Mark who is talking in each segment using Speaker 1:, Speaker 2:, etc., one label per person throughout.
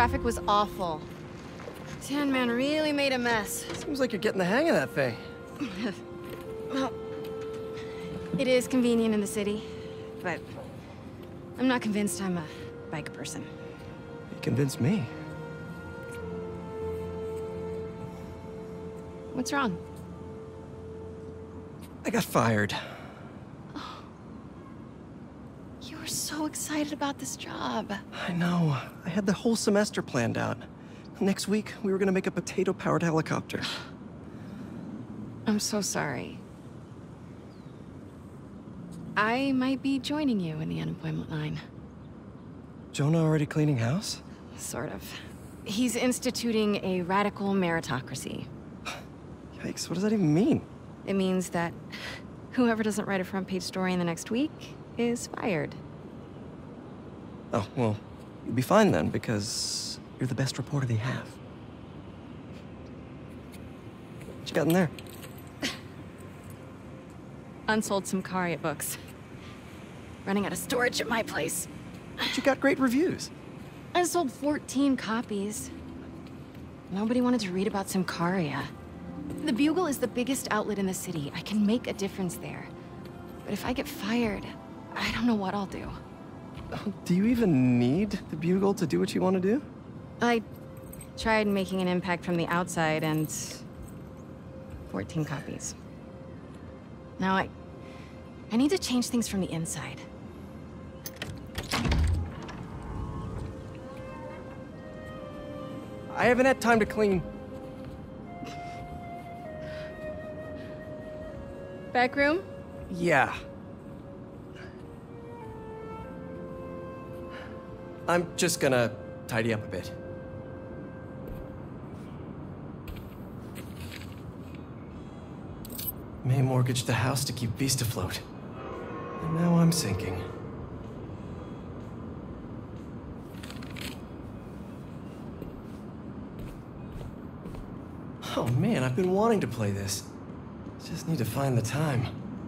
Speaker 1: traffic was awful. Sandman really made a mess.
Speaker 2: Seems like you're getting the hang of that thing.
Speaker 1: Well, it is convenient in the city, but I'm not convinced I'm a bike person.
Speaker 2: You convinced me.
Speaker 1: What's wrong?
Speaker 2: I got fired.
Speaker 1: You were so excited about this job.
Speaker 2: I know. I had the whole semester planned out. Next week, we were gonna make a potato-powered helicopter.
Speaker 1: I'm so sorry. I might be joining you in the unemployment line.
Speaker 2: Jonah already cleaning house?
Speaker 1: Sort of. He's instituting a radical meritocracy.
Speaker 2: Yikes, what does that even mean?
Speaker 1: It means that whoever doesn't write a front-page story in the next week is fired.
Speaker 2: Oh, well, you'll be fine then, because you're the best reporter they have. What you got in there?
Speaker 1: Unsold Symkaria books. Running out of storage at my place.
Speaker 2: But you got great reviews.
Speaker 1: I sold 14 copies. Nobody wanted to read about Symkaria. The Bugle is the biggest outlet in the city. I can make a difference there. But if I get fired, I don't know what I'll do.
Speaker 2: Do you even need the Bugle to do what you want to do?
Speaker 1: I tried making an impact from the outside and 14 copies. Now I need to change things from the inside.
Speaker 2: I haven't had time to clean.
Speaker 1: Back room?
Speaker 2: Yeah. I'm just gonna tidy up a bit. May mortgaged the house to keep Beast afloat. And now I'm sinking. Oh man, I've been wanting to play this. Just need to find the time.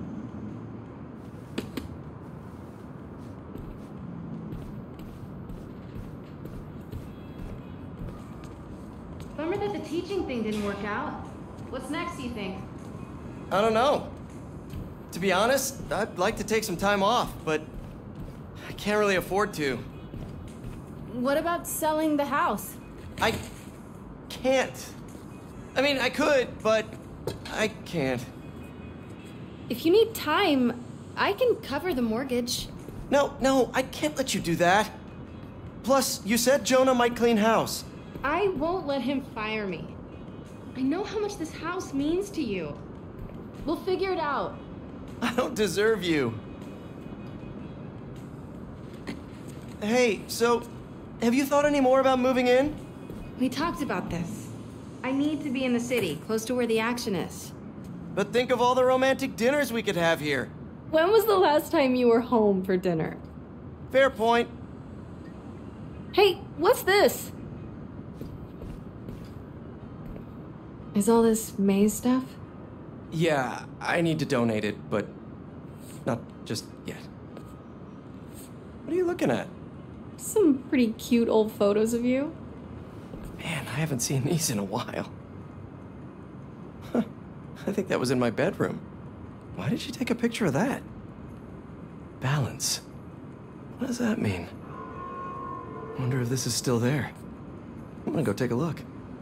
Speaker 1: Bummer that the teaching thing didn't work out. What's next, do you think?
Speaker 2: I don't know. To be honest, I'd like to take some time off, but I can't really afford to.
Speaker 1: What about selling the house?
Speaker 2: I can't. I mean, I could, but I can't.
Speaker 1: If you need time, I can cover the mortgage.
Speaker 2: No, I can't let you do that. Plus, you said Jonah might clean house.
Speaker 1: I won't let him fire me. I know how much this house means to you. We'll figure it out.
Speaker 2: I don't deserve you. Hey, so, have you thought any more about moving in?
Speaker 1: We talked about this. I need to be in the city, close to where the action is.
Speaker 2: But think of all the romantic dinners we could have here.
Speaker 1: When was the last time you were home for dinner?
Speaker 2: Fair point.
Speaker 1: Hey, what's this? Is all this May's stuff?
Speaker 2: Yeah, I need to donate it, but not just yet. What are you looking at?
Speaker 1: Some pretty cute old photos of you.
Speaker 2: Man, I haven't seen these in a while. Huh. I think that was in my bedroom. Why did you take a picture of that? Balance. What does that mean? Wonder if this is still there. I'm gonna go take a look.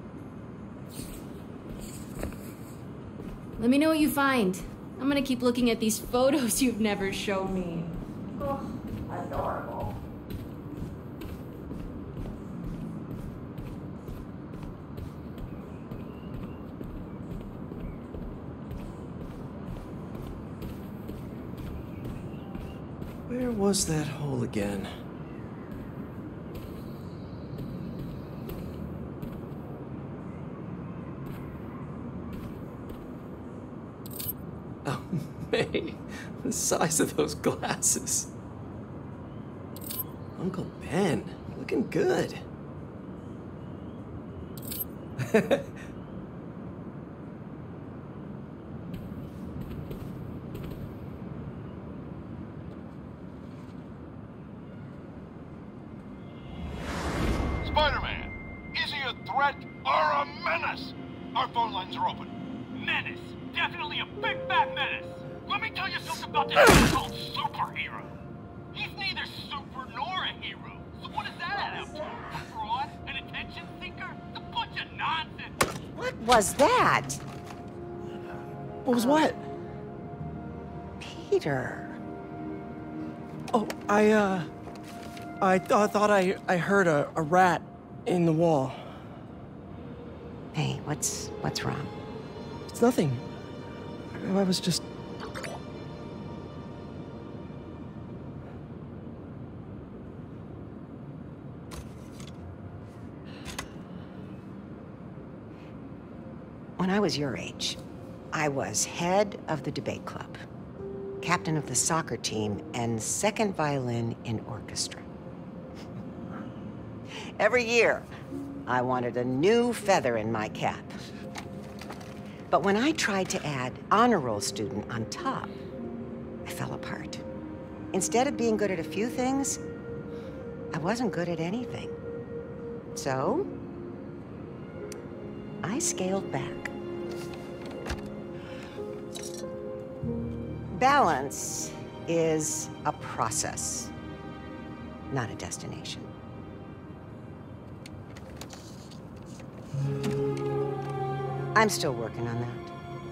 Speaker 1: Let me know what you find. I'm gonna keep looking at these photos you've never shown me. Oh, adorable.
Speaker 2: Where was that hole again? Oh, May, the size of those glasses. Uncle Ben, looking good.
Speaker 3: Spider-Man, threat or a menace? Our phone lines are open.
Speaker 4: Menace. Definitely a big fat menace. Let me tell you something about this guy called Superhero. He's neither super nor a hero. So what does that add up to? A fraud? An attention seeker? It's a bunch of nonsense.
Speaker 5: What was that?
Speaker 2: What was what?
Speaker 5: Peter.
Speaker 2: Oh, I thought I heard a rat in the wall.
Speaker 5: Hey, what's wrong?
Speaker 2: It's nothing. I was just...
Speaker 5: When I was your age, I was head of the debate club, captain of the soccer team, and second violin in orchestra. Every year, I wanted a new feather in my cap. But when I tried to add honor roll student on top, I fell apart. Instead of being good at a few things, I wasn't good at anything. So, I scaled back. Balance is a process, not a destination. I'm still working on that.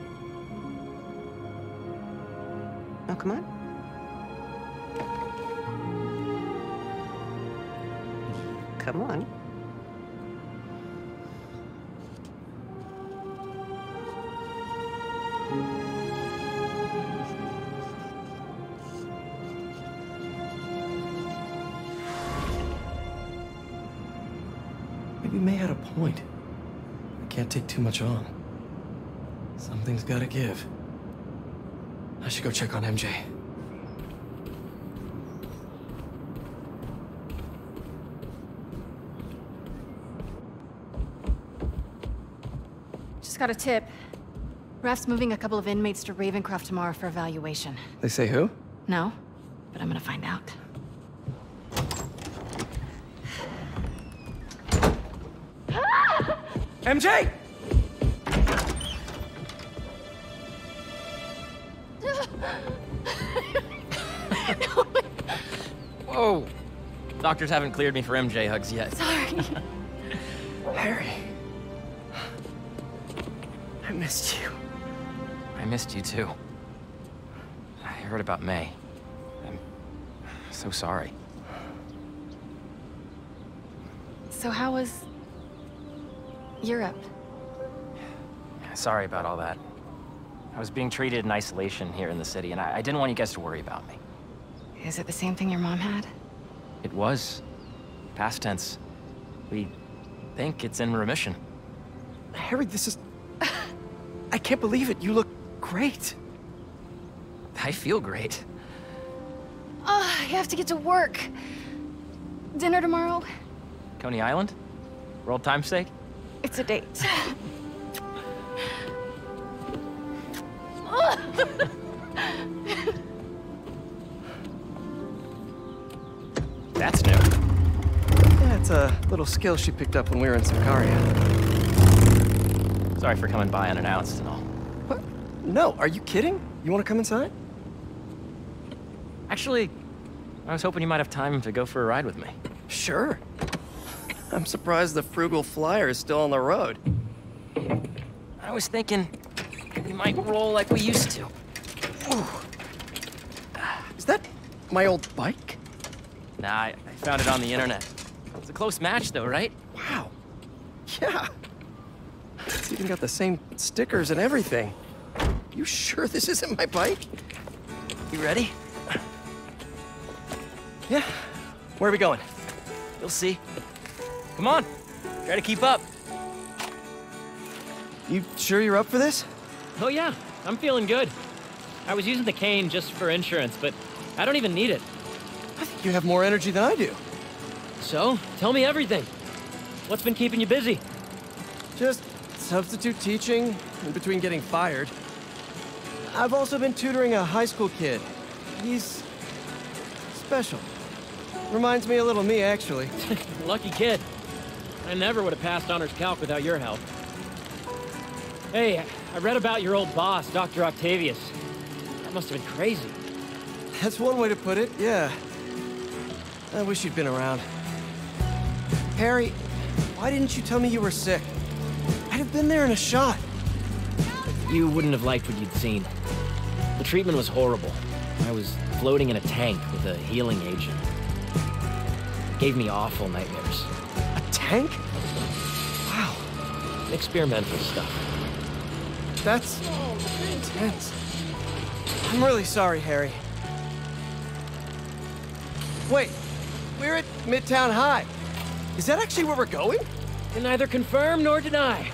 Speaker 5: Oh, come on. Come on.
Speaker 2: Maybe May had a point. I can't take too much on. Something's gotta give. I should go check on MJ.
Speaker 1: Just got a tip. Raph's moving a couple of inmates to Ravencroft tomorrow for evaluation.
Speaker 2: They say who?
Speaker 1: No, but I'm gonna find out.
Speaker 2: MJ!
Speaker 6: Whoa! Doctors haven't cleared me for MJ hugs yet.
Speaker 1: Sorry.
Speaker 2: Harry. I missed you.
Speaker 6: I missed you too. I heard about May. I'm so sorry.
Speaker 1: So how was Europe?
Speaker 6: Sorry about all that. I was being treated in isolation here in the city, and I didn't want you guys to worry about me.
Speaker 1: Is it the same thing your mom had?
Speaker 6: It was. Past tense. We think it's in remission.
Speaker 2: Harry, this is... I can't believe it. You look great.
Speaker 6: I feel great.
Speaker 1: I have to get to work. Dinner tomorrow?
Speaker 6: Coney Island? For old time's sake?
Speaker 1: It's a date.
Speaker 6: That's new.
Speaker 2: Yeah, it's a little skill she picked up when we were in Sakaria.
Speaker 6: Sorry for coming by unannounced and all.
Speaker 2: What? No, are you kidding? You want to come inside?
Speaker 6: Actually, I was hoping you might have time to go for a ride with me.
Speaker 2: Sure. I'm surprised the Frugal Flyer is still on the road.
Speaker 6: I was thinking we might roll like we used to.
Speaker 2: Ooh. Is that my old bike?
Speaker 6: Nah, I found it on the internet. It's a close match though, right?
Speaker 2: Wow. Yeah. It's even got the same stickers and everything. You sure this isn't my bike?
Speaker 6: You ready?
Speaker 2: Yeah. Where are we going?
Speaker 6: You'll see. Come on, try to keep up.
Speaker 2: You sure you're up for this?
Speaker 7: Oh yeah, I'm feeling good. I was using the cane just for insurance, but I don't even need it.
Speaker 2: I think you have more energy than I do.
Speaker 7: So, tell me everything. What's been keeping you busy?
Speaker 2: Just substitute teaching in between getting fired. I've also been tutoring a high school kid. He's special. Reminds me a little of me, actually.
Speaker 7: Lucky kid. I never would have passed honors calc without your help. Hey, I read about your old boss, Dr. Octavius. That must have been crazy.
Speaker 2: That's one way to put it, yeah. I wish you'd been around. Harry, why didn't you tell me you were sick? I'd have been there in a shot.
Speaker 7: You wouldn't have liked what you'd seen. The treatment was horrible. I was floating in a tank with a healing agent. It gave me awful nightmares.
Speaker 2: A tank? Wow.
Speaker 7: Experimental stuff.
Speaker 2: That's intense. I'm really sorry, Harry. Wait, we're at Midtown High. Is that actually where we're going?
Speaker 7: Can neither confirm nor deny.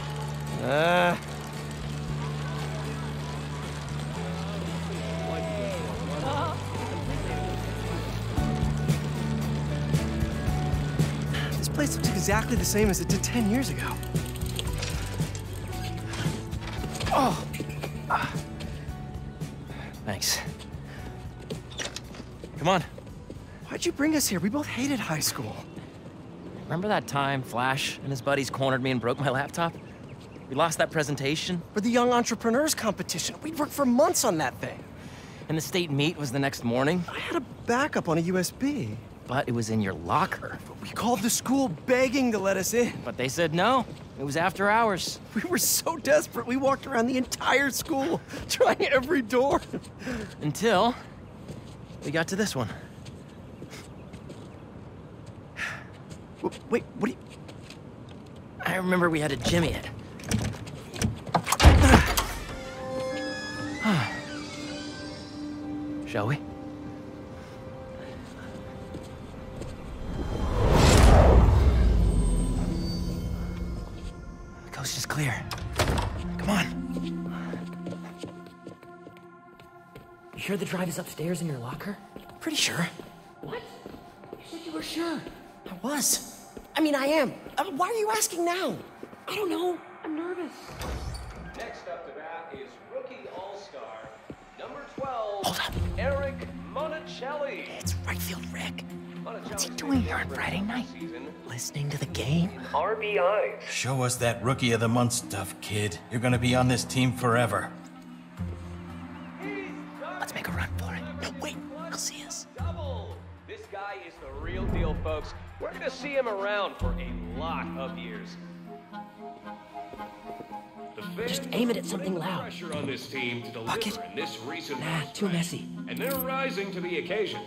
Speaker 2: This place looks exactly the same as it did 10 years ago. Oh.
Speaker 6: Thanks. Come on.
Speaker 2: Why'd you bring us here? We both hated high school.
Speaker 6: Remember that time Flash and his buddies cornered me and broke my laptop? We lost that presentation.
Speaker 2: For the Young Entrepreneurs Competition. We'd worked for months on that thing.
Speaker 6: And the state meet was the next morning.
Speaker 2: I had a backup on a USB.
Speaker 6: But it was in your locker.
Speaker 2: We called the school begging to let us in.
Speaker 6: But they said no. It was after hours.
Speaker 2: We were so desperate, we walked around the entire school, trying every door.
Speaker 6: Until we got to this one.
Speaker 2: Wait, what do you...
Speaker 6: I remember we had to jimmy it. Shall we? The coast is clear. Come on. You sure the drive is upstairs in your locker?
Speaker 2: Pretty sure.
Speaker 6: What? You said you were sure.
Speaker 2: I was. I mean, I am. Why are you asking now?
Speaker 6: I don't know. I'm nervous.
Speaker 8: Next up to bat is rookie all-star, number 12,
Speaker 6: Hold up.
Speaker 8: Eric Monticelli.
Speaker 6: It's right field Rick.
Speaker 8: What's
Speaker 6: he doing here on Friday night? Listening to the game?
Speaker 8: RBIs.
Speaker 9: Show us that Rookie of the Month stuff, kid. You're gonna be on this team forever.
Speaker 6: Let's make a run for it. No, wait. He'll see us.
Speaker 8: Double. This guy is the real deal, folks. We're gonna see him around for a lot of years.
Speaker 6: Just aim it at something loud.
Speaker 3: Pressure on this team to deliver
Speaker 6: Bucket?
Speaker 3: in this recent
Speaker 6: Nah, too messy.
Speaker 3: and they're rising to the occasion.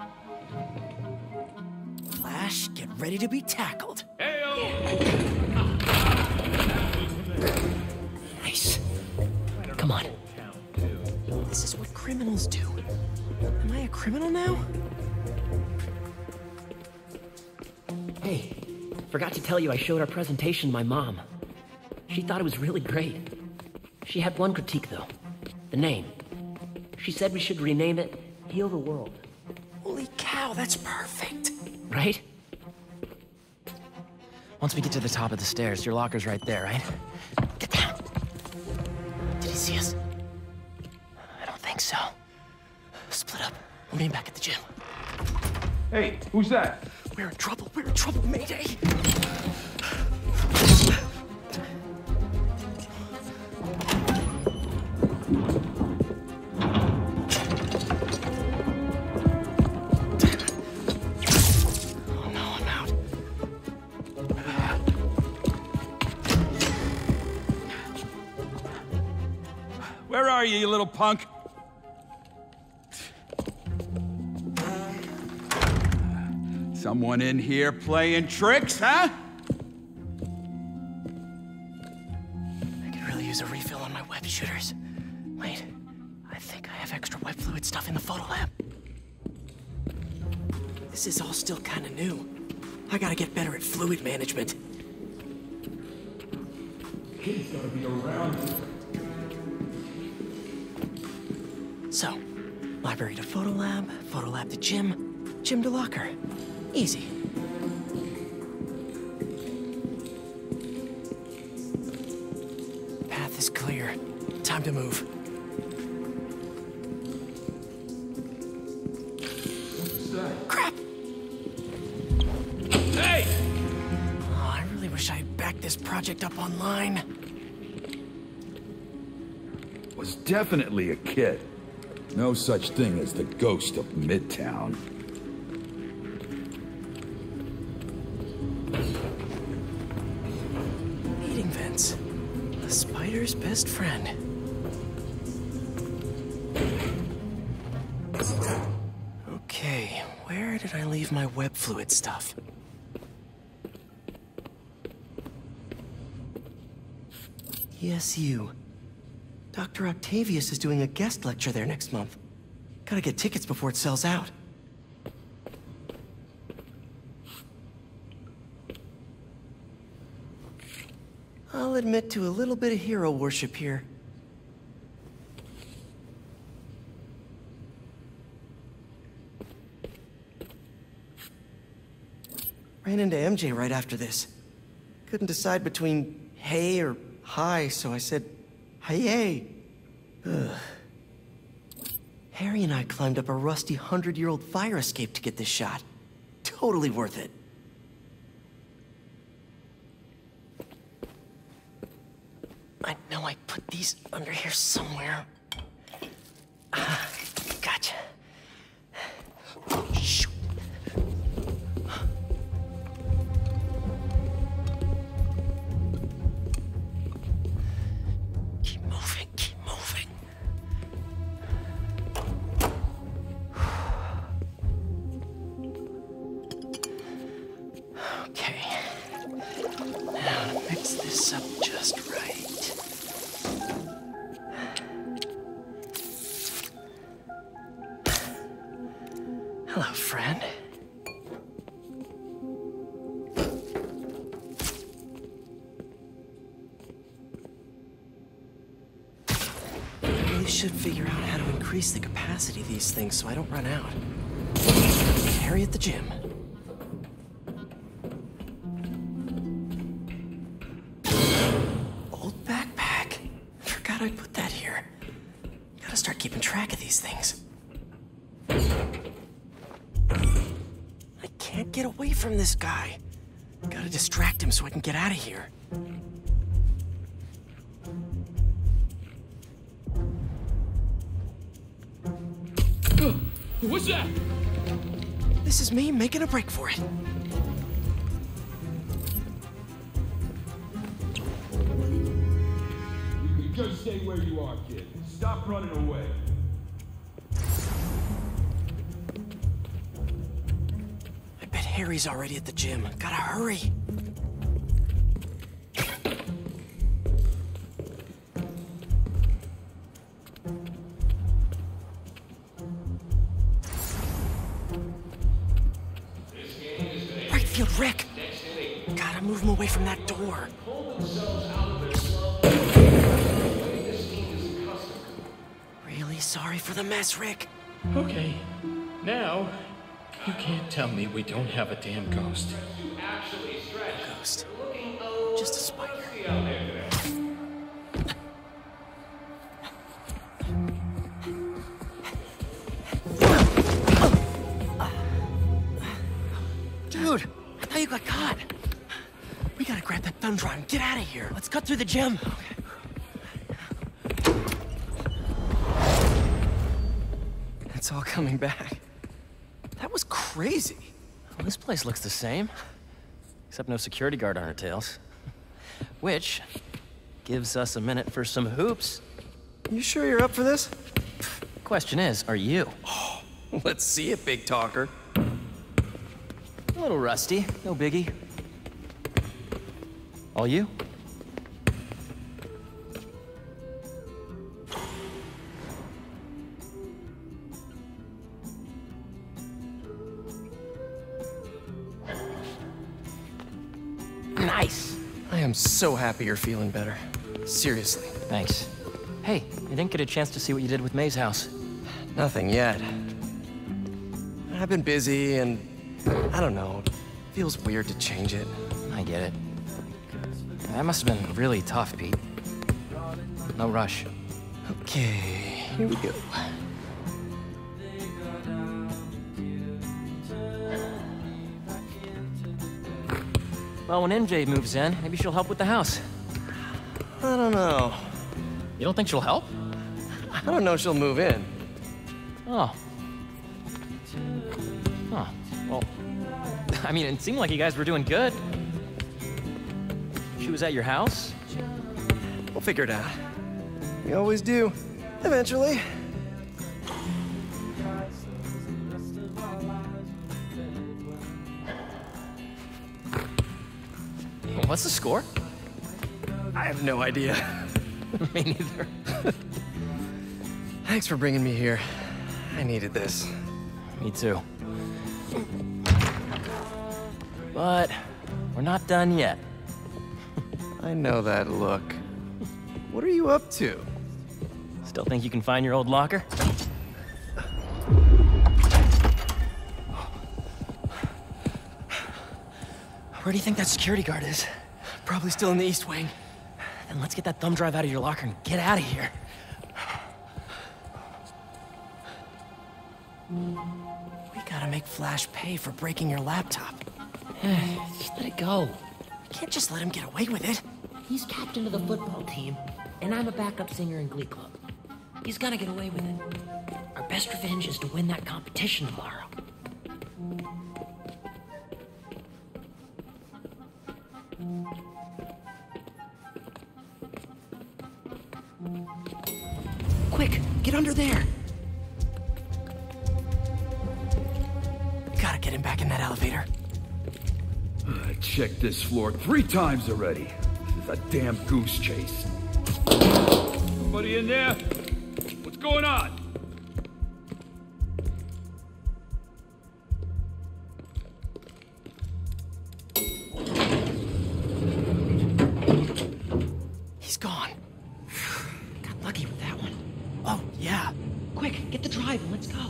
Speaker 6: Flash, get ready to be tackled. Nice. Come on.
Speaker 2: This is what criminals do. Am I a criminal now?
Speaker 7: Hey, forgot to tell you I showed our presentation to my mom. She thought it was really great. She had one critique, though. The name. She said we should rename it Heal the World.
Speaker 2: Holy cow, that's perfect.
Speaker 7: Right?
Speaker 6: Once we get to the top of the stairs, your locker's right there, right? Get down. Did he see us? I don't think so. Split up. We'll meet back at the gym.
Speaker 3: Hey, who's that?
Speaker 2: We're in trouble, Mayday. Oh no, I'm out.
Speaker 9: Where are you little punk? Someone in here playing tricks, huh?
Speaker 2: I could really use a refill on my web shooters. Wait, I think I have extra web fluid stuff in the photo lab. This is all still kind of new. I gotta get better at fluid management.
Speaker 3: He's gotta be around.
Speaker 2: So, library to photo lab to gym, gym to locker. Easy. Path is clear. Time to move. Crap!
Speaker 3: Hey!
Speaker 2: Oh, I really wish this project up online.
Speaker 10: Was definitely a kid. No such thing as the ghost of Midtown.
Speaker 2: Heating vents. The spider's best friend. Okay, where did I leave my web fluid stuff? Yes, you. Dr. Octavius is doing a guest lecture there next month. Gotta get tickets before it sells out. I'll admit to a little bit of hero worship here. Ran into MJ right after this. Couldn't decide between hey or hi, so I said, hey. Harry and I climbed up a rusty 100-year-old fire escape to get this shot. Totally worth it. I know I put these under here somewhere. Gotcha. Shoot. Keep moving, keep moving. Okay. Now to mix this up just right. Hello, friend. I really should figure out how to increase the capacity of these things so I don't run out. Harry at the gym. Old backpack. Forgot I put that here. Gotta start keeping track of these things. I can't get away from this guy. Gotta distract him so I can get out of here.
Speaker 11: What's that?
Speaker 2: This is me making a break for it.
Speaker 10: You can just stay where you are, kid. Stop running away.
Speaker 2: I bet Harry's already at the gym. Gotta hurry. Right field, Rick. Gotta move him away from that door. Really sorry for the mess, Rick.
Speaker 11: Okay, now you can't tell me we don't have a damn ghost.
Speaker 2: No ghost. Just a spider. Dude, I thought you got caught. We gotta grab that thumb drive and get out of here. Let's cut through the gym. Okay. It's all coming back. That was crazy.
Speaker 6: Well, this place looks the same. Except no security guard on our tails. Which gives us a minute for some hoops.
Speaker 2: You sure you're up for this?
Speaker 6: Question is, are you?
Speaker 2: Oh, let's see it, big talker.
Speaker 6: A little rusty, no biggie. All you? Nice.
Speaker 2: I am so happy you're feeling better. Seriously.
Speaker 6: Thanks. Hey, you didn't get a chance to see what you did with May's house.
Speaker 2: Nothing yet. I've been busy and I don't know. It feels weird to change it.
Speaker 6: I get it. That must have been really tough, Pete. No rush.
Speaker 2: Okay, here we go.
Speaker 6: Well, when MJ moves in, maybe she'll help with the house.
Speaker 2: I don't know.
Speaker 6: You don't think she'll help?
Speaker 2: I don't know she'll move in.
Speaker 6: Oh. Huh. Well, I mean, it seemed like you guys were doing good. She was at your house?
Speaker 2: We'll figure it out. We always do. Eventually.
Speaker 6: What's the score?
Speaker 2: I have no idea.
Speaker 6: Me neither.
Speaker 2: Thanks for bringing me here. I needed this.
Speaker 6: Me too. But we're not done yet.
Speaker 2: I know that look. What are you up to?
Speaker 6: Still think you can find your old locker? Where do you think that security guard is?
Speaker 2: Probably still in the East Wing.
Speaker 6: Then let's get that thumb drive out of your locker and get out of here.
Speaker 2: We gotta make Flash pay for breaking your laptop.
Speaker 7: Just let it go.
Speaker 2: We can't just let him get away with it.
Speaker 7: He's captain of the football team, and I'm a backup singer in Glee Club. He's gonna get away with it. Our best revenge is to win that competition tomorrow. Quick, get under there.
Speaker 2: Gotta get him back in that elevator.
Speaker 10: I checked this floor 3 times already. This is a damn goose chase. Somebody in there? What's going on?
Speaker 2: He's gone.
Speaker 7: Got lucky with that one.
Speaker 2: Oh, yeah.
Speaker 7: Quick, get the drive and let's go.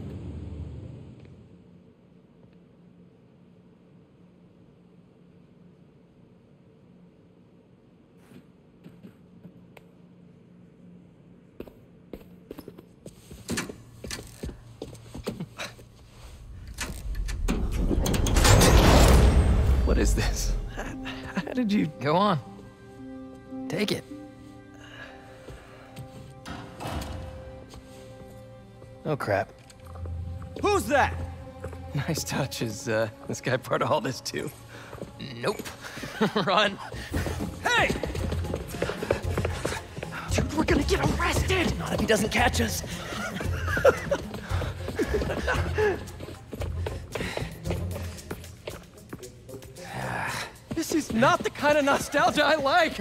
Speaker 2: What is this? How did you...
Speaker 6: Go on. Take it. Oh, crap.
Speaker 2: Who's that? Nice touch. Is this guy part of all this too?
Speaker 6: Nope. Run.
Speaker 2: Hey!
Speaker 6: Dude, we're gonna get arrested! Not if he doesn't catch us.
Speaker 2: This is not the kind of nostalgia I like!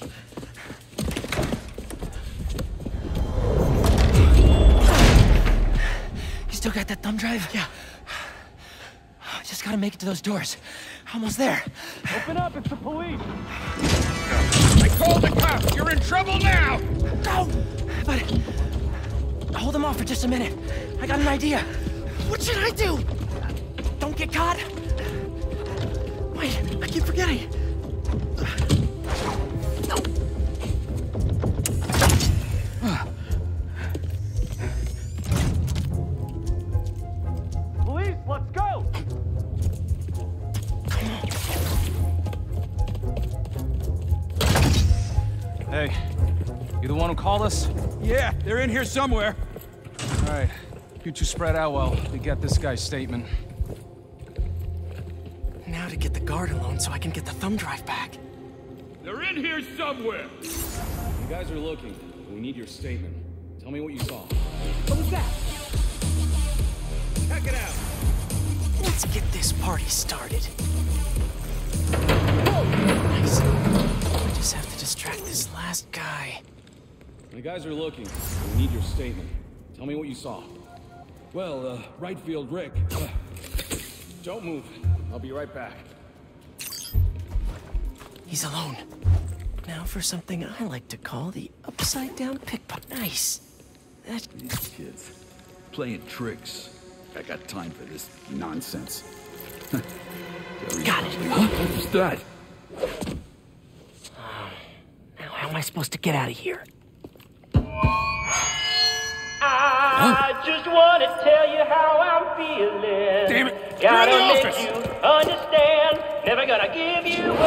Speaker 6: You still got that thumb drive?
Speaker 2: Yeah.
Speaker 6: Just gotta make it to those doors. Almost there.
Speaker 3: Open up, it's the police!
Speaker 9: I called the cops! You're in trouble now!
Speaker 6: Go! But... hold them off for just a minute. I got an idea.
Speaker 2: What should I do?
Speaker 6: Don't get caught.
Speaker 2: Wait, I keep forgetting.
Speaker 3: Police, let's go!
Speaker 12: Hey, you the one who called us?
Speaker 9: Yeah, they're in here somewhere.
Speaker 12: All right, you two spread out while we get this guy's statement.
Speaker 2: Now to get the guard alone so I can get the thumb drive back.
Speaker 10: They're in here somewhere!
Speaker 8: You guys are looking. We need your statement. Tell me what you saw.
Speaker 7: What was that?
Speaker 8: Check it out!
Speaker 2: Let's get this party started. Nice. I just have to distract this last guy.
Speaker 8: You guys are looking. We need your statement. Tell me what you saw.
Speaker 10: Well, right field Rick.
Speaker 8: Don't move. I'll be right back.
Speaker 2: He's alone. Now for something I like to call the upside-down pickpocket. Nice.
Speaker 10: These kids playing tricks. I got time for this nonsense.
Speaker 2: Got it.
Speaker 10: What's that?
Speaker 7: Now, how am I supposed to get out of here?
Speaker 4: I just want to tell you how I'm feeling.
Speaker 9: Damn it!
Speaker 4: Gotta
Speaker 9: You're in the
Speaker 4: make
Speaker 9: office!
Speaker 4: you understand. Never gonna give you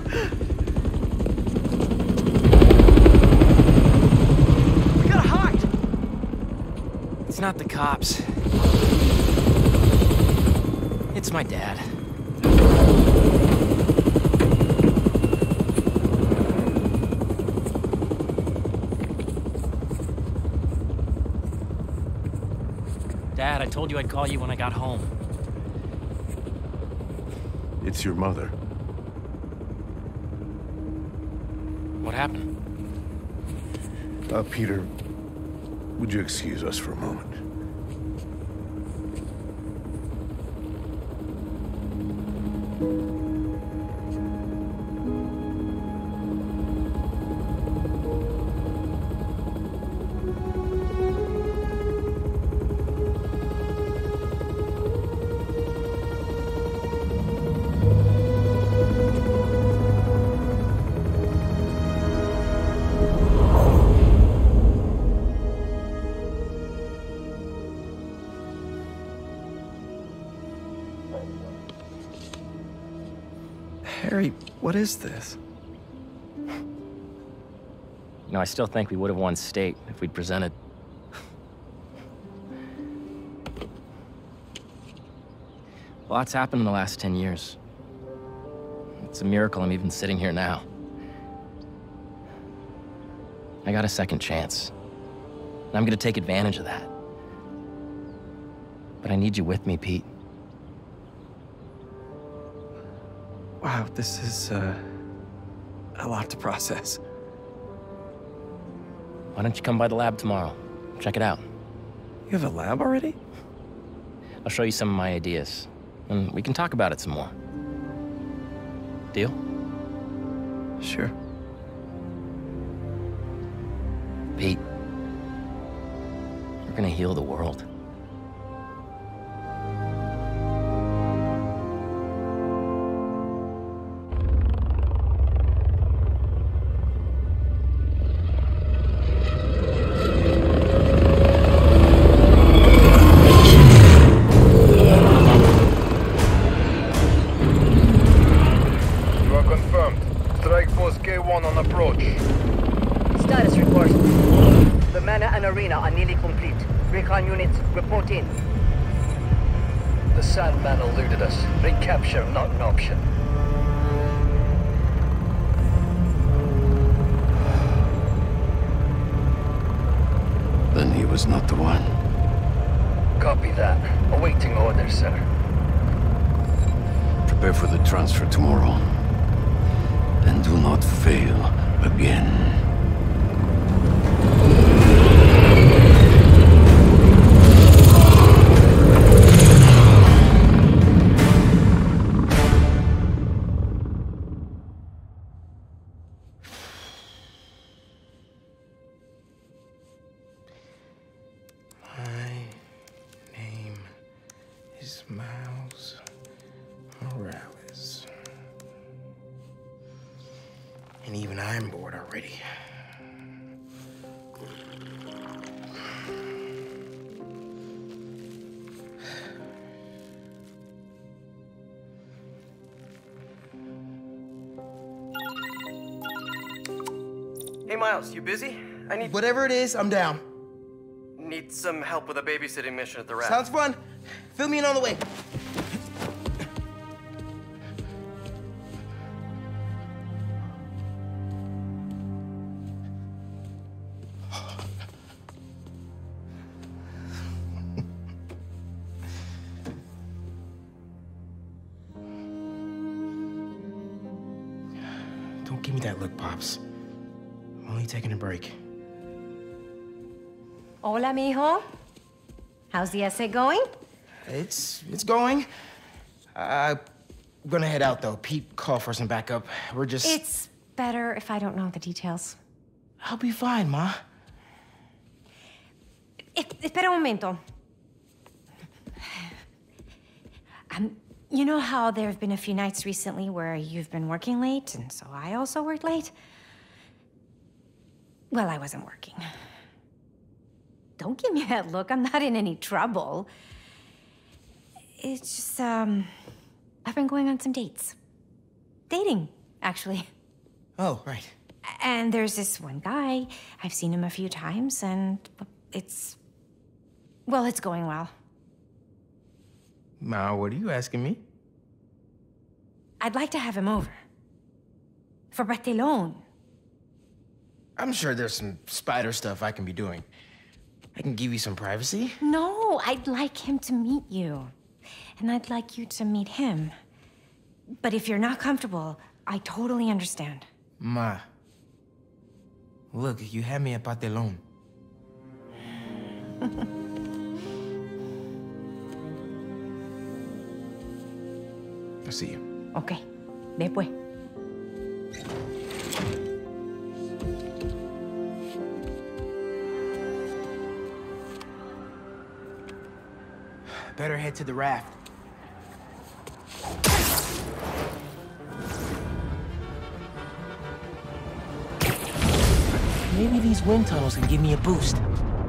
Speaker 6: We gotta hide! It's not the cops. It's my dad. Dad, I told you I'd call you when I got home.
Speaker 13: It's your mother.
Speaker 6: What happened?
Speaker 13: Peter, would you excuse us for a moment?
Speaker 2: Harry, what is this?
Speaker 6: You know, I still think we would have won state if we'd presented. A lot's happened in the last 10 years. It's a miracle I'm even sitting here now. I got a second chance. And I'm gonna take advantage of that. But I need you with me, Pete.
Speaker 2: Wow, this is, a lot to process.
Speaker 6: Why don't you come by the lab tomorrow? Check it out.
Speaker 2: You have a lab already?
Speaker 6: I'll show you some of my ideas, and we can talk about it some more. Deal?
Speaker 2: Sure.
Speaker 6: Pete, we're gonna heal the world.
Speaker 14: The Sandman eluded us. Recapture, not an option.
Speaker 13: Then he was not the one.
Speaker 14: Copy that. Awaiting orders, sir.
Speaker 13: Prepare for the transfer tomorrow. And do not fail again.
Speaker 2: Miles Morales. And even I'm bored already.
Speaker 15: Hey, Miles, you busy? I need...
Speaker 16: Whatever it is, I'm down.
Speaker 15: Need some help with a babysitting mission at the Rat.
Speaker 16: Sounds fun. Fill me in on the way. Don't give me that look, Pops. I'm only taking a break.
Speaker 17: Hola, mijo. How's the essay going?
Speaker 16: It's going. I'm gonna head out, though. Pete called for some backup. We're just...
Speaker 17: It's better if I don't know the details.
Speaker 16: I'll be fine, Ma.
Speaker 17: Espera un momento. You know how there have been a few nights recently where you've been working late, and so I also worked late? Well, I wasn't working. Don't give me that look. I'm not in any trouble. It's just, I've been going on some dates. Dating. actually.
Speaker 16: Oh, right.
Speaker 17: And there's this one guy. I've seen him a few times, and it's... well, it's going well.
Speaker 16: Ma, what are you asking me?
Speaker 17: I'd like to have him over. For Barthelone.
Speaker 16: I'm sure there's some spider stuff I can be doing. I can give you some privacy.
Speaker 17: No, I'd like him to meet you. And I'd like you to meet him. But if you're not comfortable, I totally understand.
Speaker 16: Ma. Look, you had me at Barthelone. I'll see you.
Speaker 17: Okay. Ve pues.
Speaker 16: Better head to the raft.
Speaker 7: Maybe these wind tunnels can give me a boost.